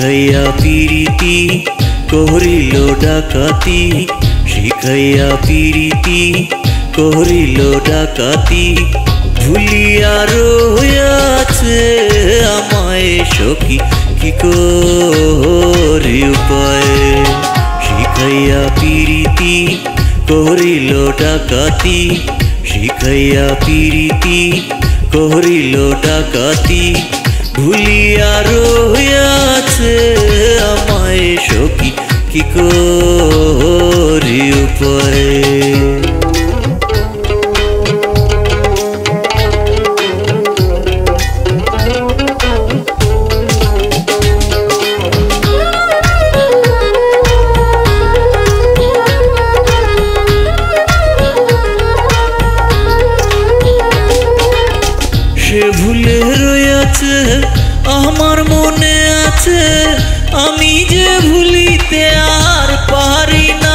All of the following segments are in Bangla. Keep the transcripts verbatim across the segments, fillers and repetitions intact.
শিখাইয়া পিরিতি করিল ডাকাতি শিখাইয়া পিরিতি করিল ডাকাতি ভুলিয়া রহিয়াছে আমায় সখী কি করি উপায় শিখাইয়া পিরিতি করিল ডাকাতি শিখাইয়া পিরিতি করিল ডাকাতি ভুলিয়া রহিয়াছে আমায় সখী কি করি উপায় সে ভুলে রয়েছে আমার মনে আছে আমি যে ভুলিতে আর পারি না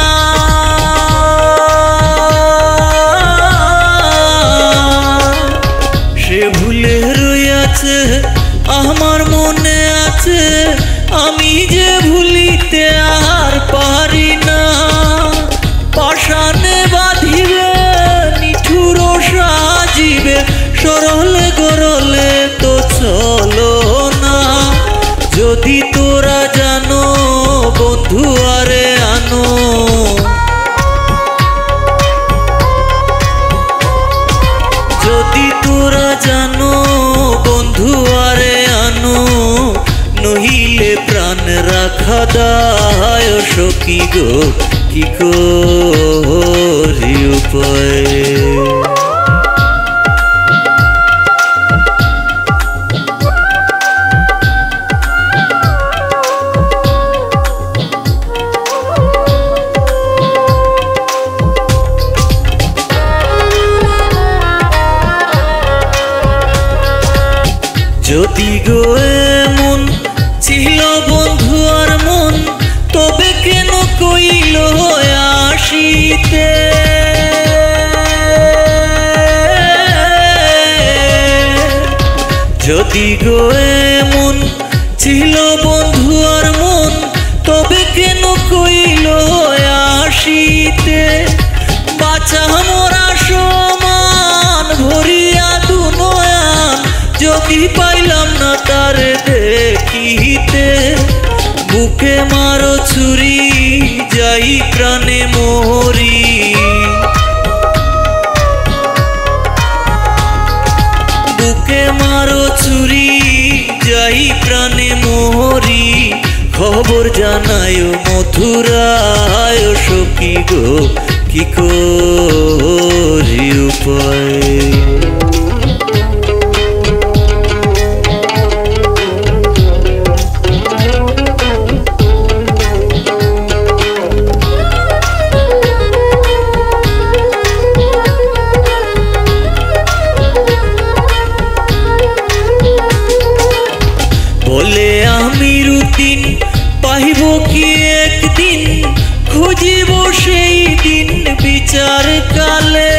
সে ভুলে রয়েছে আমার মনে আছে আমি যে ভুলিতে আর পারি না পাষাণে বাঁধিবে নিঠুর সাজিবে সরলে গরলে তো চলো না যদি তোরা জানো বন্ধু আরে আনো যদি তোরা জানো বন্ধু আরে আনো নহিলে প্রাণ রাখা দায় সখী গো কি করি উপায় যদি গো এমন ছিল বন্ধু আর মন তবে কেন কইল আসিতে যদি গো এমন ছিল বন্ধু আর মন তবে কেন কইল আসিতে বাঁচা মরা সমান ভরিয়া দু নয়ন যদি পাইলাম না তার দেখিতে বুকে মারো ছুরি যাই প্রাণে মরি বুকে মারো ছুরি যাই প্রাণে মরি খবর জানায় মথুরায় সখী গো কি করি উপায় বলে আমি রুদিন পাইব কি একদিন খুঁজিব সেই দিন বিচার কালে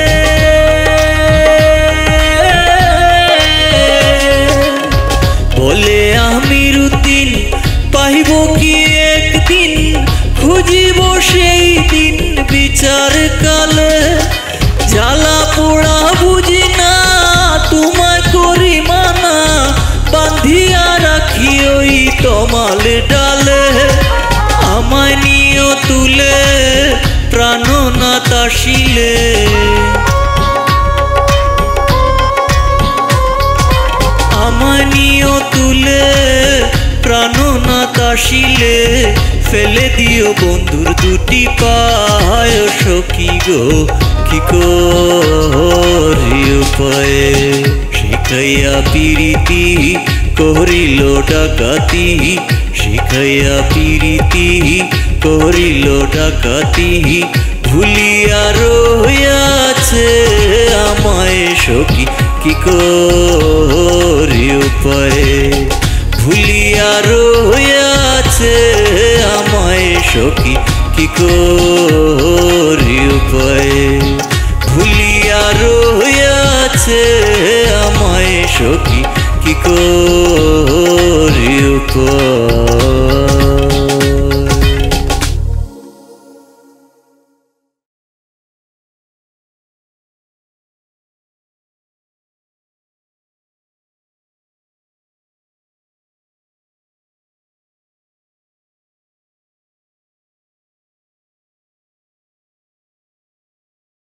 বলে আমি রুদিন পাইব কি একদিন খুঁজিব সেই দিন বিচার কালে জ্বালা পোড়া বুঝি না তোমায় করি মানা বাঁধিয়া রাখি ওই তমাল ডালে আমায় নিয়ে তুলে প্রাণ না তাসিলে আমায় নিয়ে তুলে প্রাণ না তাসিলে ফেলে দিও বন্ধুর দুটি পায় সখী গো কি করি উপায় শিখাইয়া পিরিতি করিল ডাকাতি শিখাইয়া পিরিতি করিল ডাকাতি ভুলিয়া রহিয়াছে আমায় সখী কি করি উপায় ভুলিয়া রহিয়াছে আমায় সখী কি করি উপায় ভুলিয়া রহিয়াছে আমায় সখী কি করি উপায়।